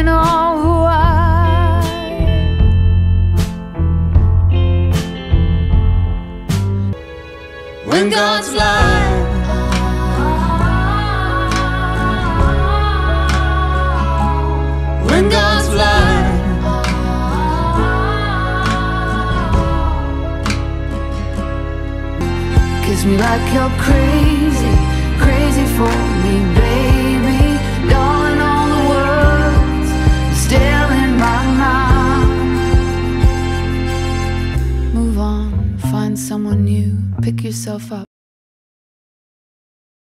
know who I am. When God's light when God's light kiss me like you're crazy.